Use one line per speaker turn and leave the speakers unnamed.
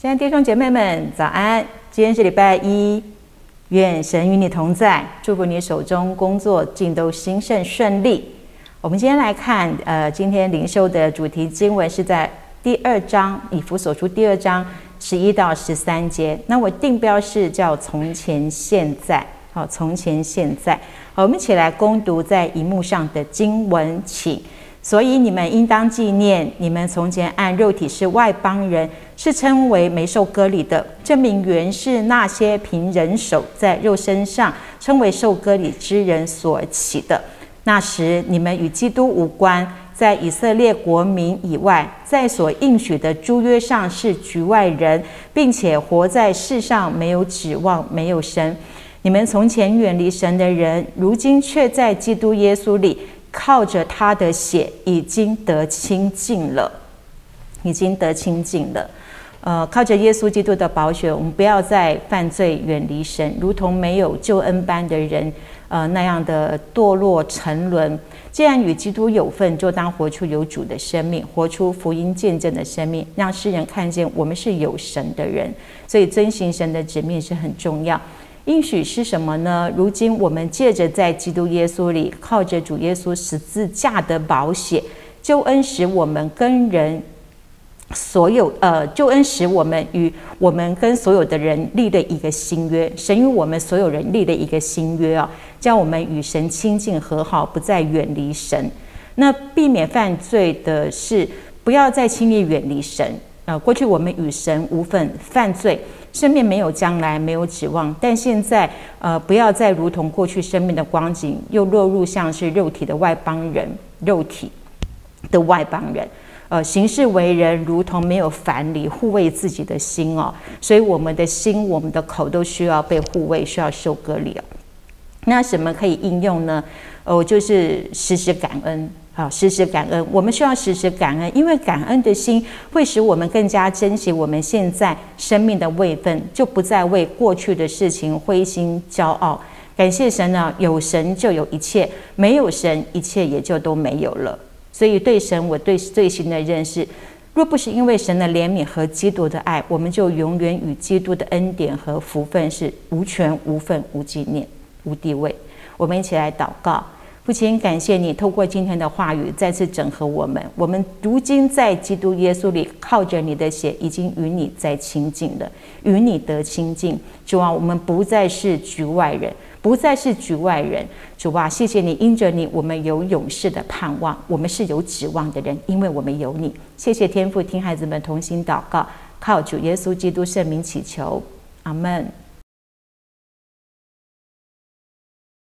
亲爱的弟兄姐妹们，早安！今天是礼拜一，愿神与你同在，祝福你手中工作尽都兴盛顺利。我们今天来看，今天灵修的主题经文是在第2章，以弗所书第2章11到13节。那我定标是叫从前现在，好，从前现在。好，我们一起来攻读在荧幕上的经文，请。所以你们应当纪念，你们从前按肉体是外邦人，是称为没受割礼的，证明原是那些凭人手在肉身上称为受割礼之人所起的。那时你们与基督无关，在以色列国民以外，在所应许的诸约上是局外人，并且活在世上没有指望，没有神。你们从前远离神的人，如今却在基督耶稣里，靠着他的血已经得清净了，已经得清净了。靠着耶稣基督的宝血，我们不要再犯罪，远离神，如同没有救恩般的人，那样的堕落沉沦。既然与基督有份，就当活出有主的生命，活出福音见证的生命，让世人看见我们是有神的人。所以遵行神的旨命是很重要。应许是什么呢？如今我们借着在基督耶稣里，靠着主耶稣十字架的宝血，救恩使我们跟人救恩使我们与我们跟所有的人立了一个新约，神与我们所有人立了一个新约啊，叫我们与神亲近和好，不再远离神。那避免犯罪的是，不要再轻易远离神。过去我们与神无份，犯罪，生命没有将来，没有指望。但现在，不要再如同过去生命的光景，又落入像是肉体的外邦人，肉体的外邦人。行事为人如同没有藩篱护卫自己的心哦，所以我们的心、我们的口都需要被护卫，需要受割礼哦。那什么可以应用呢？就是时时感恩。好，时时感恩，我们需要时时感恩，因为感恩的心会使我们更加珍惜我们现在生命的位分，就不再为过去的事情灰心骄傲。感谢神呢，有神就有一切，没有神，一切也就都没有了。所以对神，我对最新的认识，若不是因为神的怜悯和基督的爱，我们就永远与基督的恩典和福分是无权无份无纪念无地位。我们一起来祷告。父亲，感谢你透过今天的话语再次整合我们。我们如今在基督耶稣里，靠着你的血，已经与你在亲近了，与你得亲近。主啊，我们不再是局外人，不再是局外人。主啊，谢谢你，因着你，我们有永世的盼望，我们是有指望的人，因为我们有你。谢谢天父，听孩子们同心祷告，靠主耶稣基督圣名祈求，阿们。